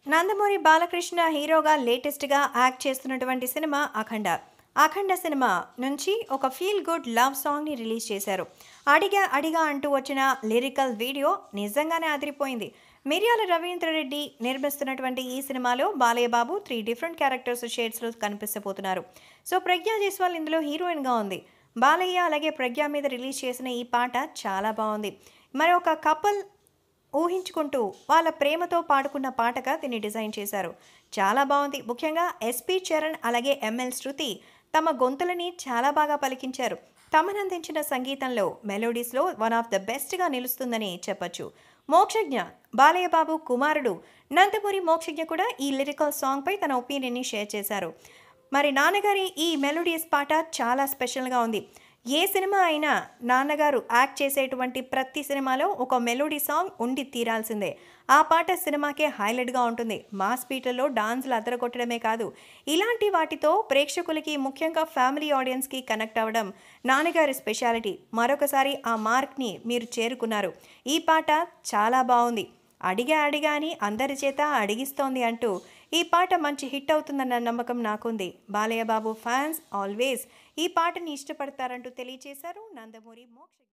నందమూరి బాలకృష్ణ హీరోగా లేటెస్ట్‌గా యాక్ట్ చేస్తున్నటువంటి సినిమా 'అఖండ'. 'అఖండ' సినిమా నుంచి ఒక ఫీల్ గుడ్ లవ్ సాంగ్‌ని రిలీజ్ చేశారు. 'అడిగా అడిగా' అంటూ వచ్చిన లిరికల్ వీడియో నిజంగానే అదిరిపోయింది. మిర్యాల రవీంద్రరెడ్డి నిర్మిస్తున్నటువంటి ఈ సినిమాలో Balayya Babu 3 different characters షేడ్స్‌లో కనిపించబోతున్నారు. So, ప్రజ్ఞా జైస్వాల్ ఇందులో హీరోయిన్‌గా ఉంది. బాలయ్య అలాగే ప్రజ్ఞ మీద రిలీజ్ చేసిన ఈ పాట చాలా బావుంది. మరి ఒక కపుల్ ఊహించుకుంటూ వాళ్ళ ప్రేమతో పాడుకున్న పాటగా దీన్ని డిజైన్ చేశారు. చాలా బావుంది. ముఖ్యంగా ఎస్‌పి చరణ్ అలాగే ఎంఎల్ శృతి తమ గొంతులని చాలా బాగా పలికించారు. తమనందించిన సంగీతంలో మెలోడీస్‌లో వన్ ఆఫ్ ద బెస్ట్‌గా నిలుస్తుందని చెప్పొచ్చు. మోక్షజ్ఞ బాలయ్య బాబు కుమారుడు నందమూరి మోక్షజ్ఞ కూడా ఈ లిరికల్ సాంగ్‌పై తన ఒపీనియన్‌ని షేర్ చేశారు. మరి నాన్నగారి ఈ మెలోడియస్ పాట చాలా స్పెషల్‌గా ఉంది. ఏ సినిమా అయినా నాన్నగారు యాక్ట్ చేసేటువంటి ప్రతి సినిమాలో ఒక మెలోడీ సాంగ్ ఉండి తీరాల్సిందే. ఆ పాట సినిమాకే హైలైట్‌గా ఉంటుంది. మాస్ బీట్లలో డాన్స్‌లు అదరగొట్టడమే కాదు, ఇలాంటి వాటితో ప్రేక్షకులకి ముఖ్యంగా ఫ్యామిలీ ఆడియన్స్‌కి కనెక్ట్ అవ్వడం నాన్నగారి స్పెషాలిటీ. మరొకసారి ఆ మార్క్‌ని మీరు చేరుకున్నారు. ఈ పాట చాలా బావుంది. అడిగా అడిగా అని అందరి చేత అడిగిస్తోంది అంటూ ఈ పాట మంచి హిట్ అవుతుందన్న నమ్మకం నాకుంది. బాలయ్య బాబు ఫ్యాన్స్ ఆల్వేస్ ఈ పాటని ఇష్టపడతారంటూ తెలియజేశారు నందమూరి మోక్ష.